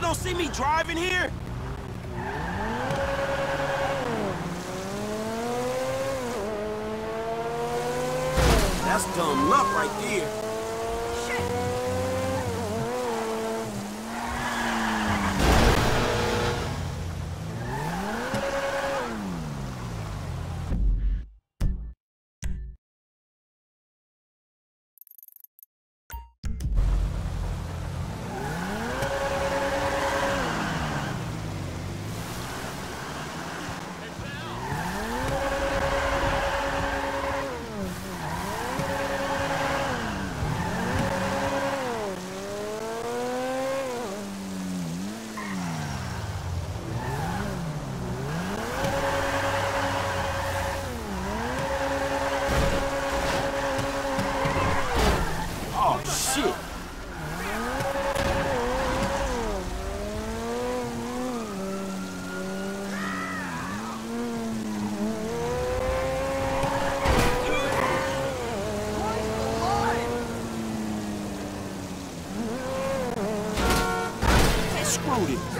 don't see me driving here? That's dumb luck right there. Oh, shit. Screwed it.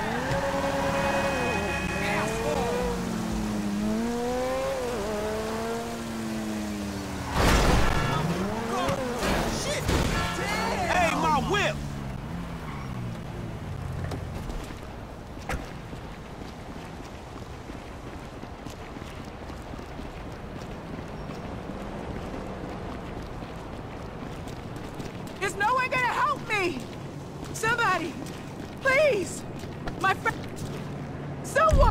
Hey, my whip! Is no one gonna help me? Somebody! Please! My friend... Someone!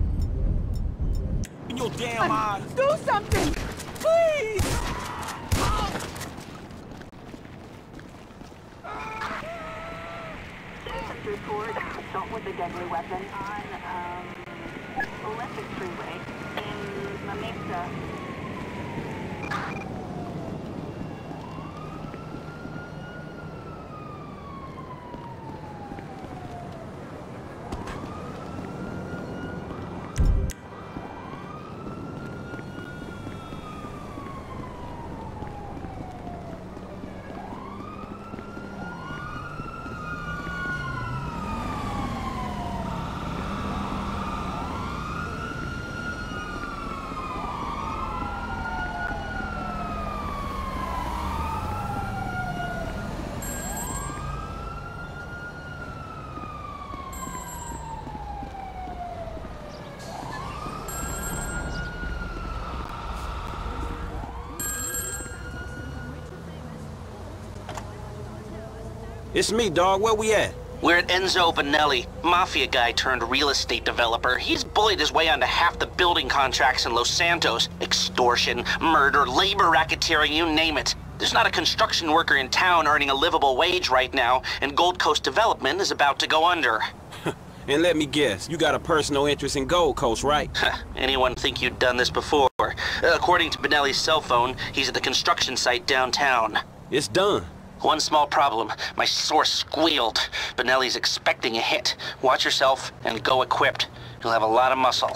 In your damn eyes. Do something! Please! Citizens report assault with a deadly weapon on Olympic Freeway in Mesa. It's me, dog. Where we at? We're at Enzo Benelli, mafia guy turned real estate developer. He's bullied his way onto half the building contracts in Los Santos. Extortion, murder, labor racketeering, you name it. There's not a construction worker in town earning a livable wage right now, and Gold Coast Development is about to go under. And let me guess, you got a personal interest in Gold Coast, right? Anyone think you'd done this before? According to Benelli's cell phone, he's at the construction site downtown. It's done. One small problem. My source squealed. Benelli's expecting a hit. Watch yourself and go equipped. You'll have a lot of muscle.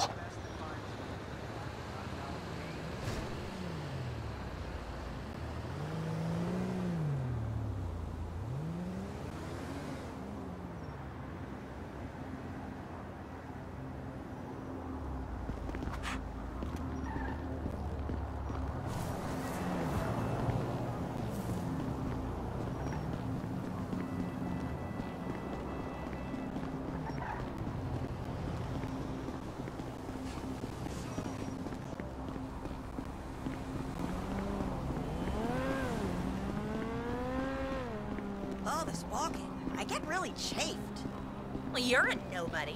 All this walking, I get really chafed. Well, you're a nobody.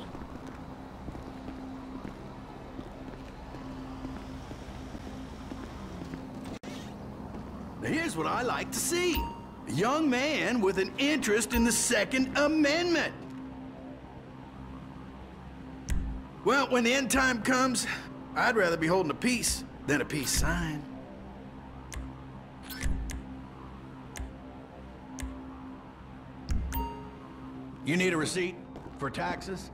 Here's what I like to see. A young man with an interest in the Second Amendment. Well, when the end time comes, I'd rather be holding a peace than a peace sign. You need a receipt for taxes?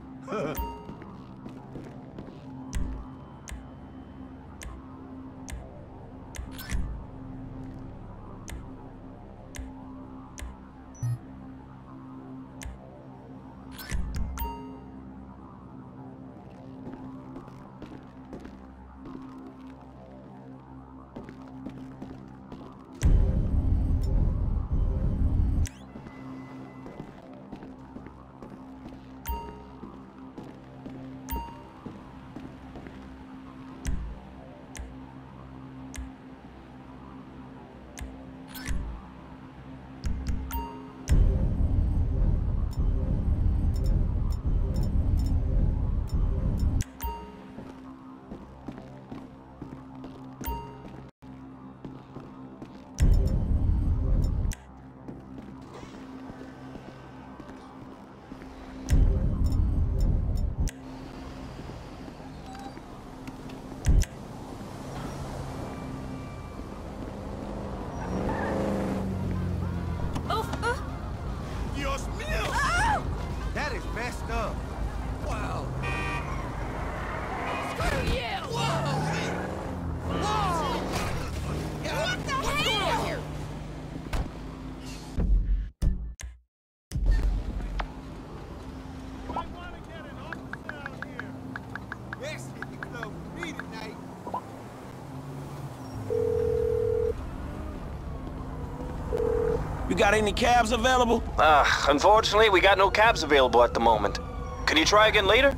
You got any cabs available? Unfortunately, we got no cabs available at the moment. Can you try again later?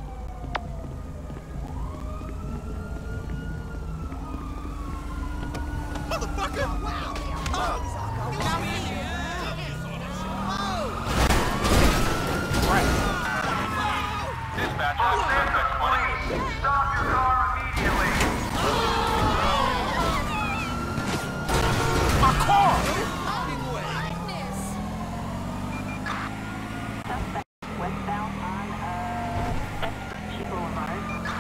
Westbound on G Boulevard.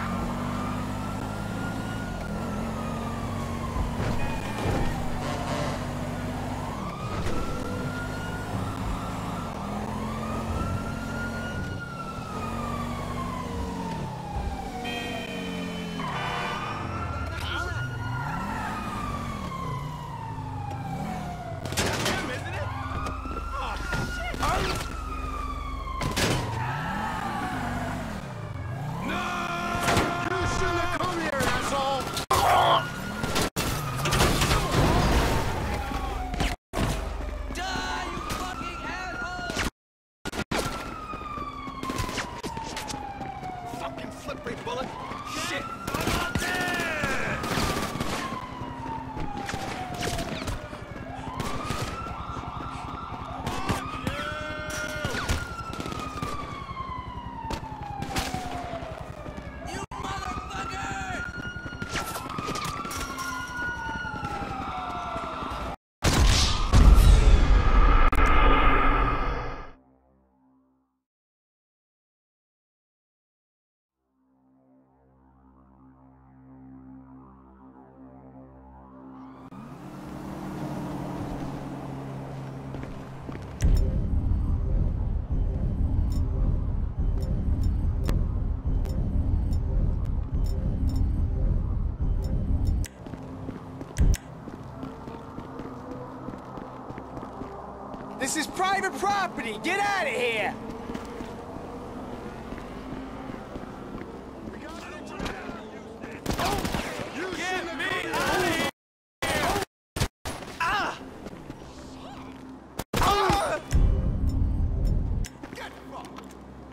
This is private property! Get out of here! Get me out of here! Ah! Ah! Get fucked!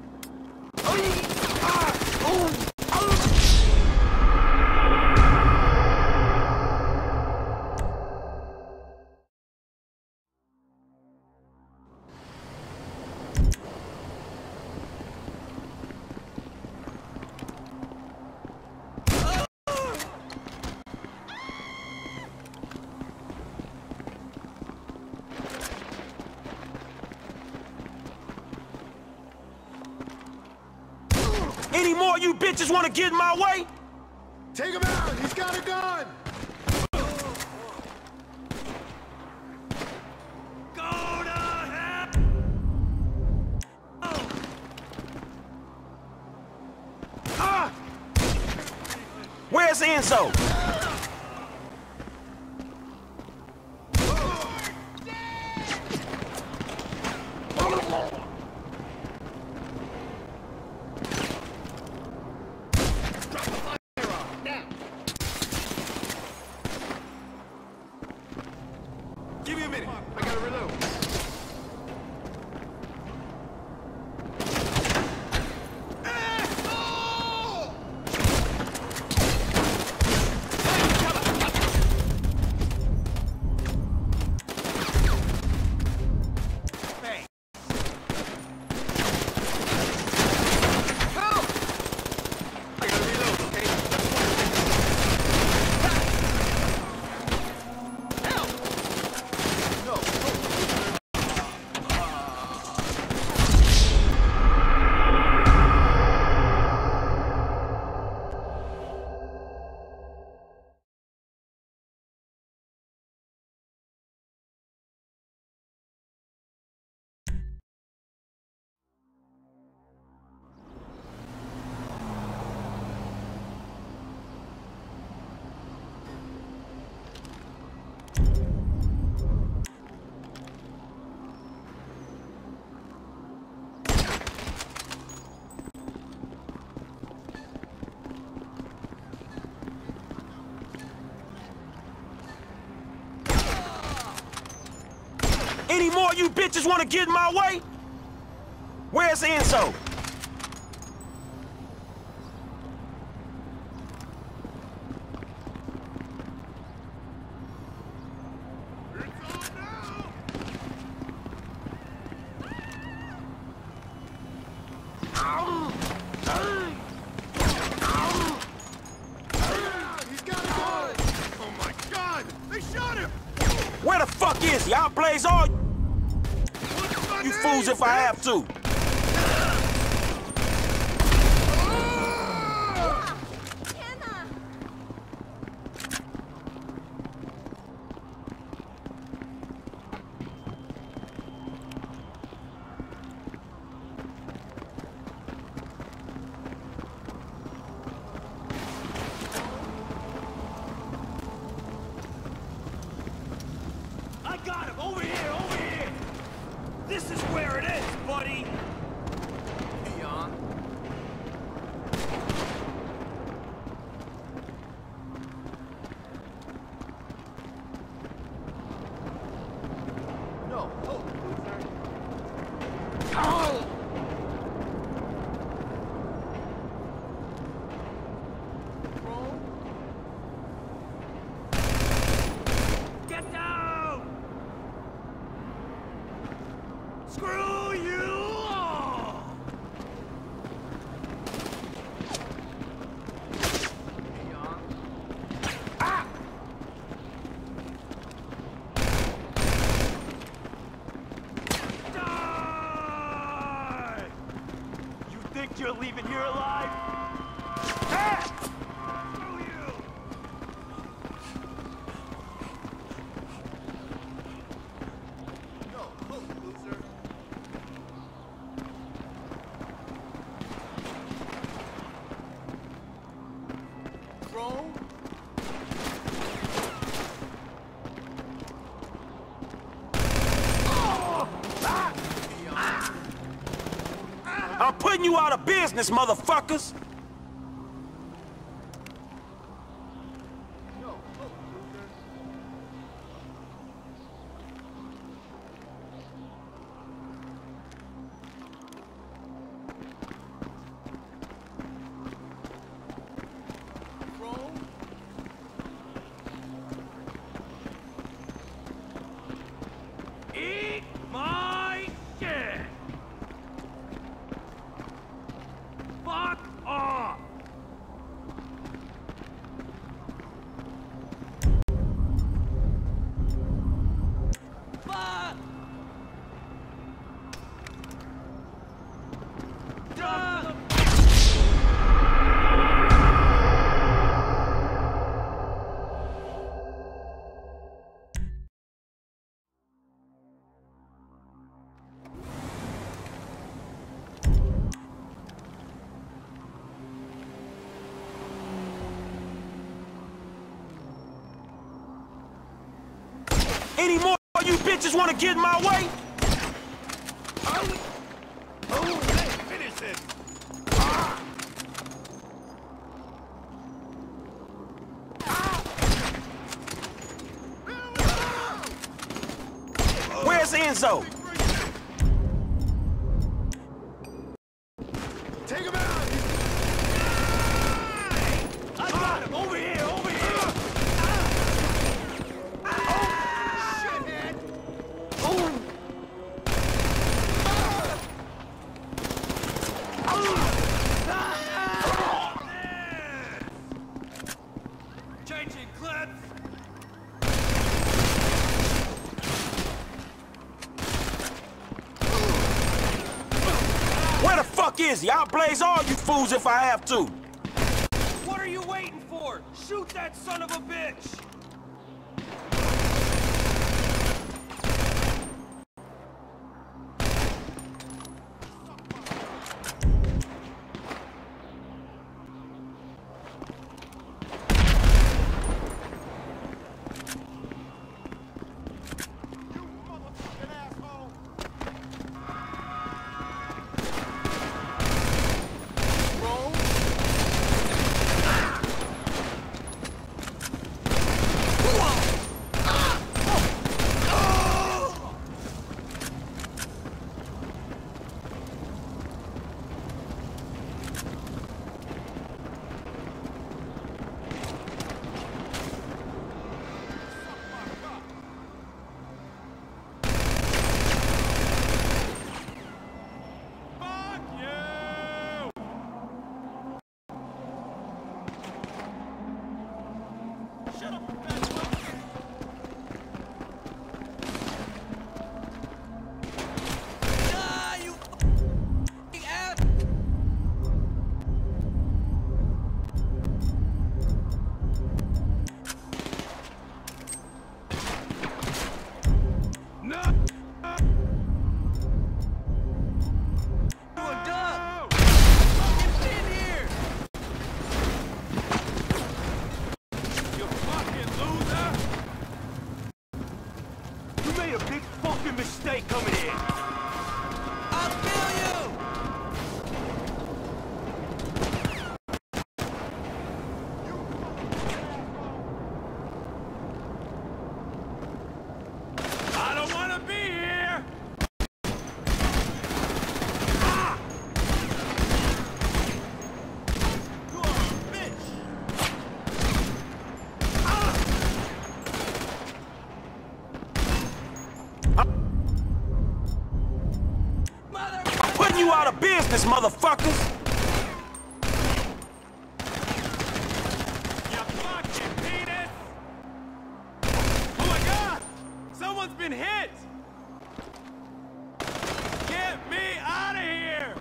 Any more you bitches want to get in my way? Take him out! He's got a gun! Go to hell! Ah! Where's Enzo? Give me a minute. I gotta reload. Any more of you bitches wanna get in my way? Where's Enzo? Where the fuck is he? I'll blaze all you fools if I have to. I got him! Over here! Over here! This is where it is, buddy! Leon. No. Oh, loser. Oh! Get down! Screw you all! Ah! Die! You think you're leaving here alive? Ah! Screw you! No, loser. I'm putting you out of business, motherfuckers! Eat my shit! Fuck off! Fuck! Duh! Any more of you bitches wanna get in my way? Oh, hey, finish it! Where's Enzo? Take him out! I got him! Over here! Over here! Shithead! Changing clips! Where the fuck is he? I'll blaze all you fools if I have to. What are you waiting for? Shoot that son of a bitch! business, motherfuckers! You fucking penis! Oh my god! Someone's been hit! Get me out of here!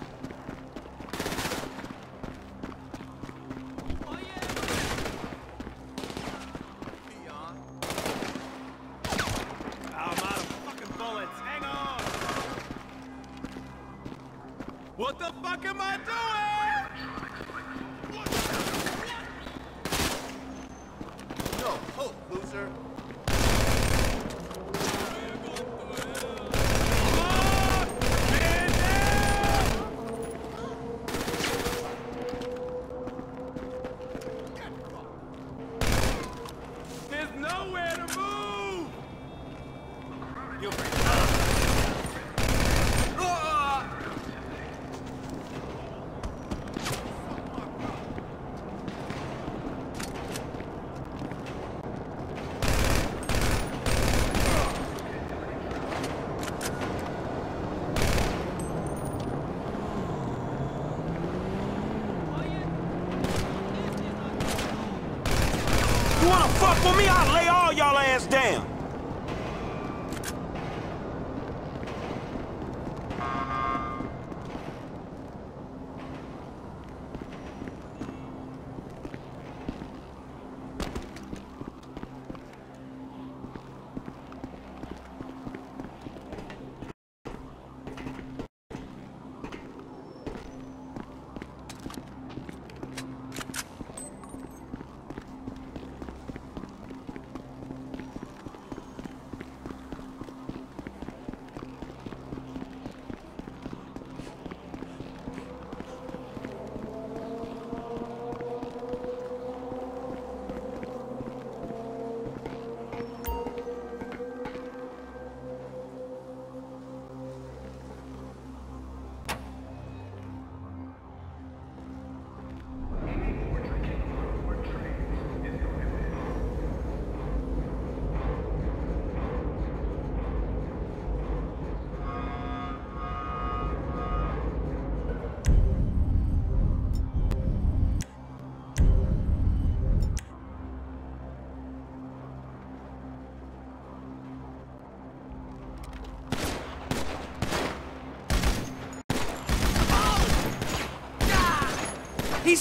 Oh yeah! I'm out of fucking bullets. Hang on! What the fuck am I doing? No hope, loser. There's nowhere to move! You'll bring You wanna fuck with me? I'll lay all y'all ass down. He's...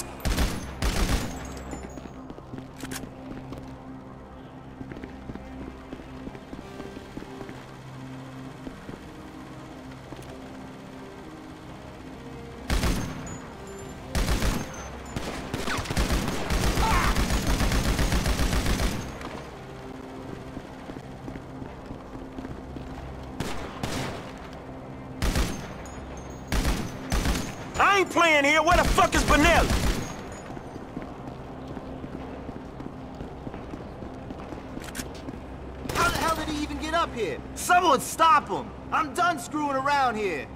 I ain't playing here. Where the fuck is Benelli? How the hell did he even get up here? Someone stop him! I'm done screwing around here!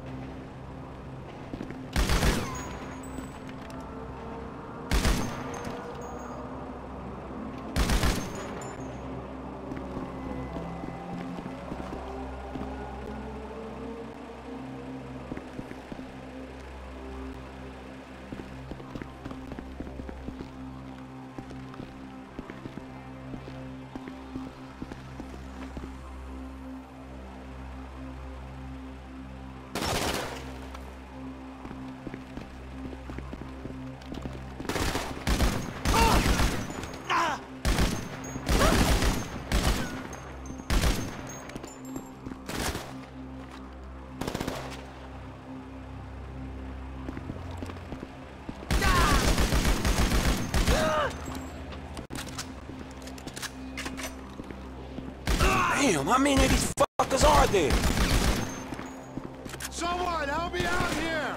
Damn, how many of these fuckers are there? Someone help me out here!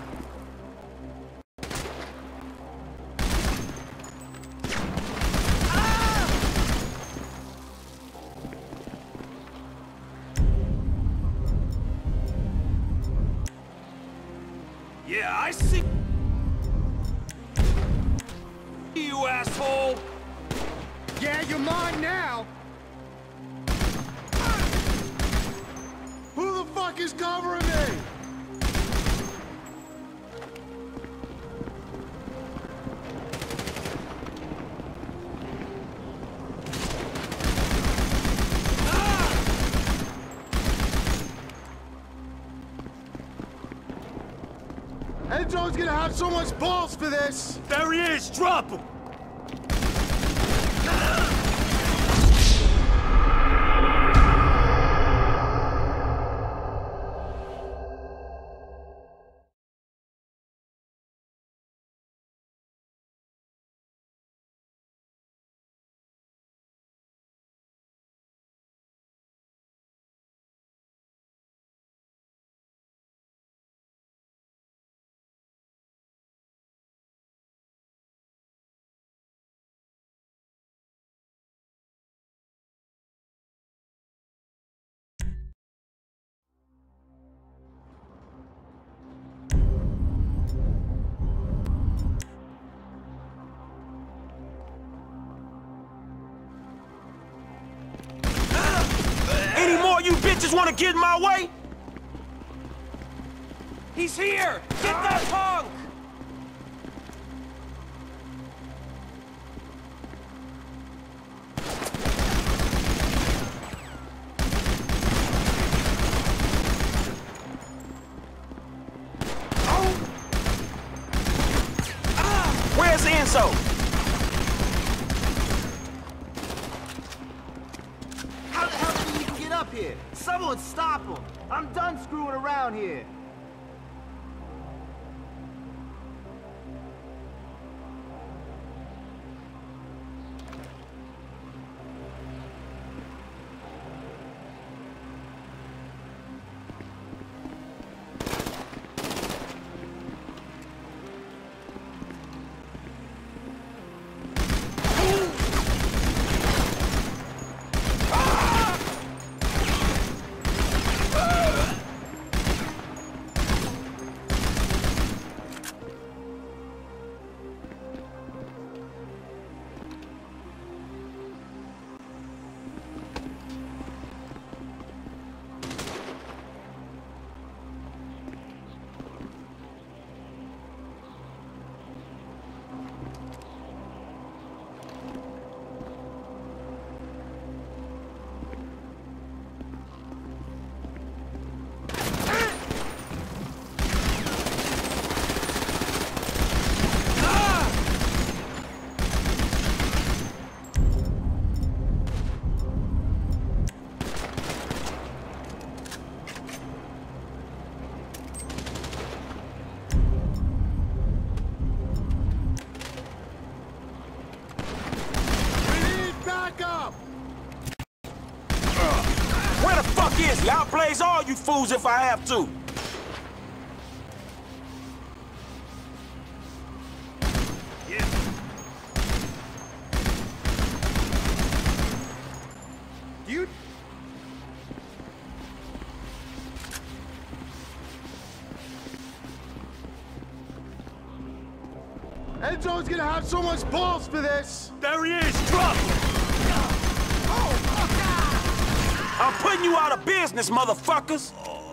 Yeah, I see you, asshole! Yeah, you're mine now! Who the fuck is covering me? Enzo's gonna have so much balls for this! There he is! Drop him! You bitches wanna get in my way? He's here! Get that punk! Where's Enzo? How the hell did he even get up here? Someone stop him! I'm done screwing around here! I'll blaze all you fools if I have to. You... Enzo's gonna have so much balls for this! There he is! Drop him! I'm putting you out of business, motherfuckers!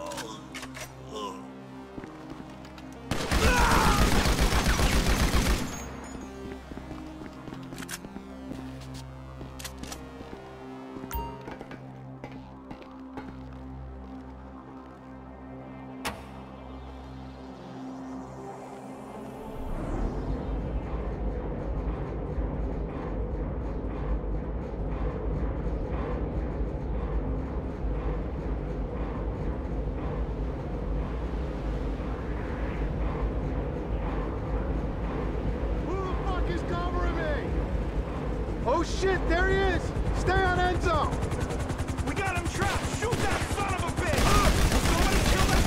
Oh shit, there he is! Stay on Enzo! We got him trapped! Shoot that son of a bitch! Somebody kill that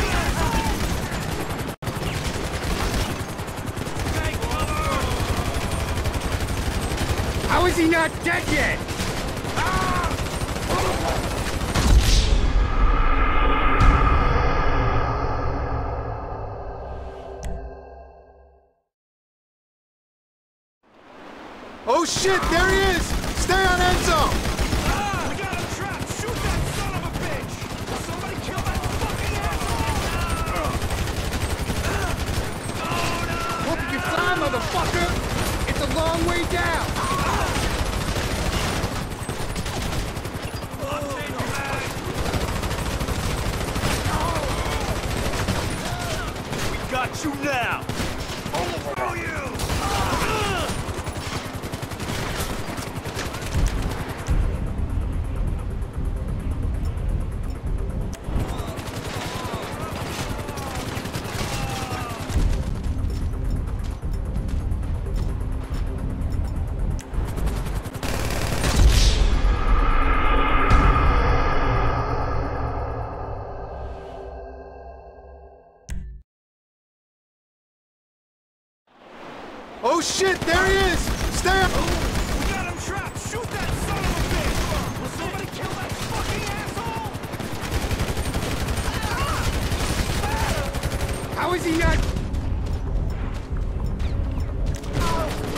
fucking asshole! How is he not dead yet? Oh shit, there he is! Stay on Enzo! We got him trapped! Shoot that son of a bitch! Somebody kill that fucking asshole! Hope you can fly, motherfucker! It's a long way down! We got you now!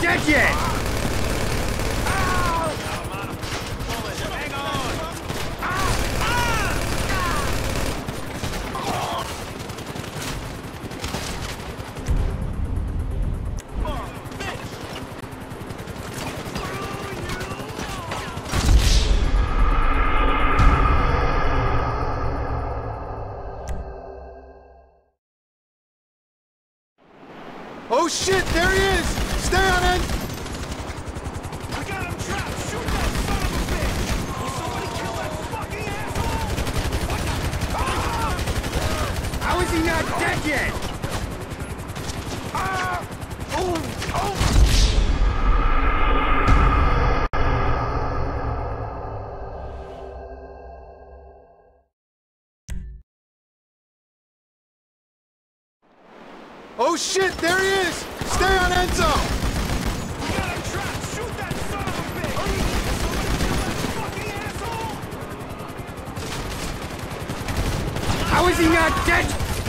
dead yet! Hang on! Oh shit, there he is! Stay on it! We got him trapped! Shoot that son of a bitch! Will somebody kill that fucking asshole? How is he not dead yet? Oh shit, there he is! Stay on Enzo! We got him trapped! Shoot that son of a bitch! Will somebody kill that fucking asshole? How is he not dead?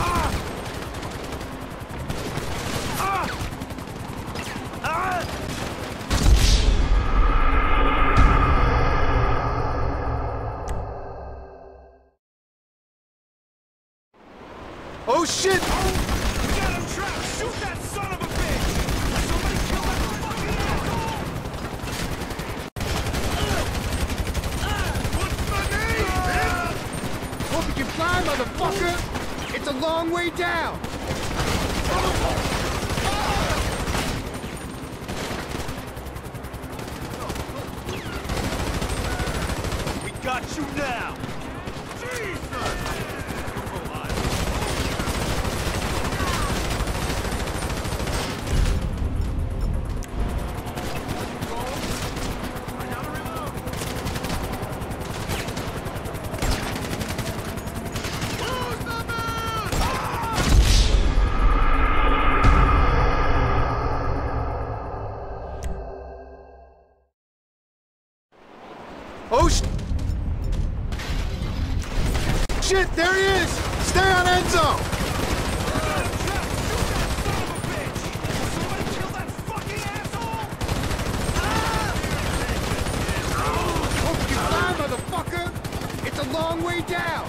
Oh shit! We got him trapped! Shoot that son of a bitch! Will somebody kill that fucking asshole? What's my name? Hope you can fly, motherfucker! It's a long way down! We got you now! Jesus! Oh shit, there he is! Stay on Enzo! Hope you can fly, motherfucker! It's a long way down!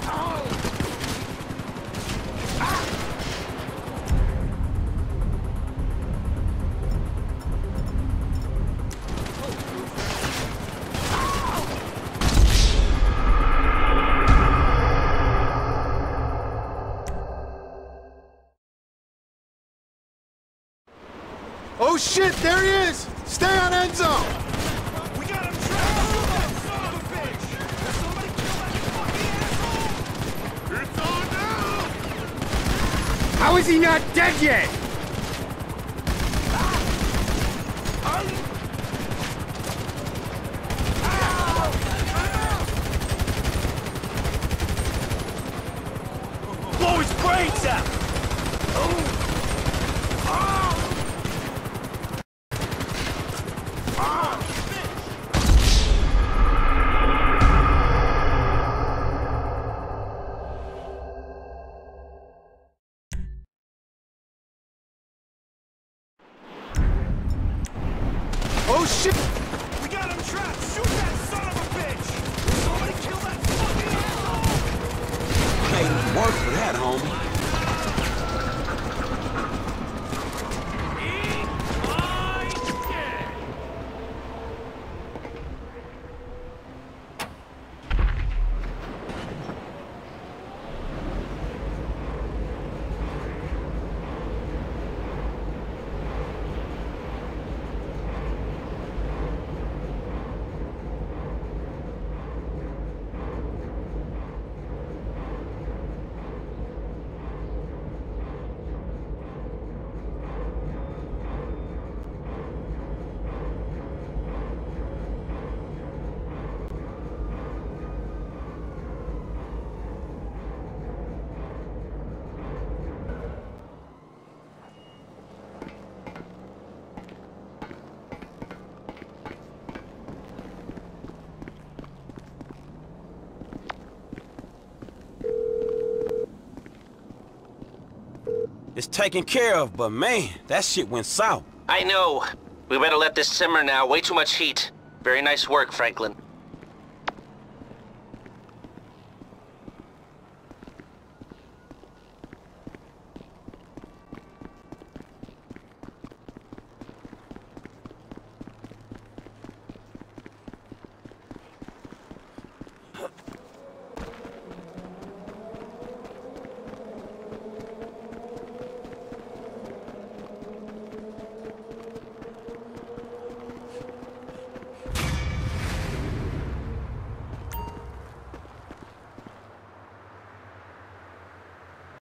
Oh shit, there he is! Stay on Enzo! We got him trapped! Shoot that son of a bitch! Will somebody kill that fucking asshole? It's on now! How is he not dead yet? Blow his brains out! Oh shit! We got him trapped! Shoot that son of a bitch! Will somebody kill that fucking asshole? Hey, work for that, homie. Eat my dick! It's taken care of, but man, that shit went south. I know. We better let this simmer now. Way too much heat. Very nice work, Franklin.